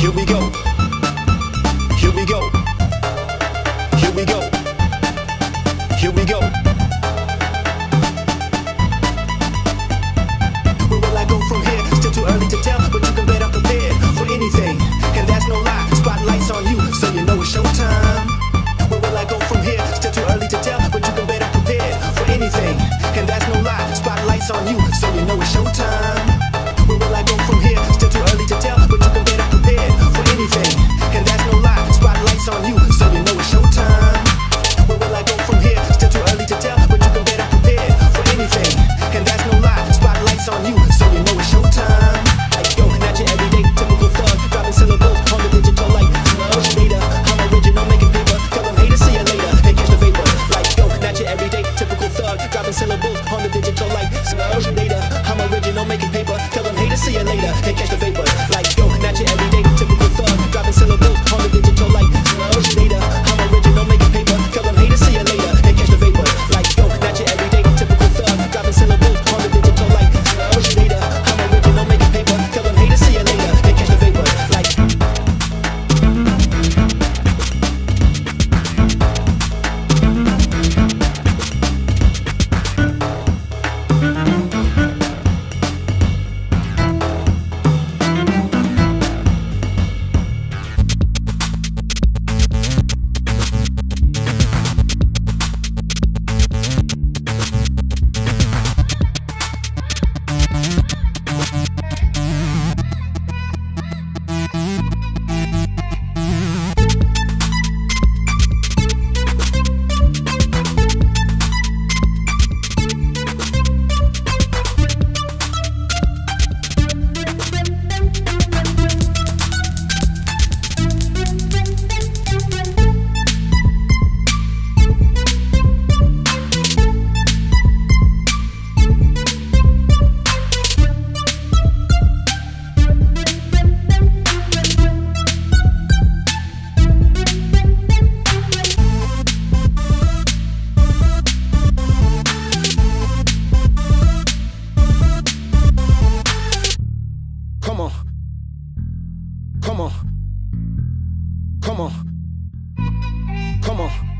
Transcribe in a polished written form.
Here we go. Here we go. Here we go. Here we go. Where will I go from here? Still too early to tell, but you can bet I'm prepared for anything. And that's no lie. Spotlight's on you, so you know it's showtime. Where will I go from here? Still too early to tell, but you can bet I'm prepared for anything. And that's no lie. Spotlight's on you, so you know it's showtime. Where will I go from here? Still too early to tell, but you can bet I'm prepared for anything. And that's no lie. Spotlight's on you, so you know it's showtime. Where will I go from here? Still too early to tell, but you can bet I'm prepared for anything. And that's no lie. Spotlight's on you, so you know it's showtime. Like yo, not your everyday typical thug, dropping syllables on the digital like data. I'm original, making paper. Tell them haters, see you later, and catch the vapor. Like yo, not your everyday typical thug, dropping syllables on the digital like data. I'm original, making paper. Tell them haters, see you later, and catch the vapor. Like yo, not your everyday typical thug, dropping syllables on the digital like data. I'm original, making paper. Tell them haters, see you later, and catch the vapor. Like yo, not your everyday typical thug, dropping syllables on the digital like data. I'm original, making paper. Tell them haters, see you later, and catch the vapor. Like come on, come on, come on, come on.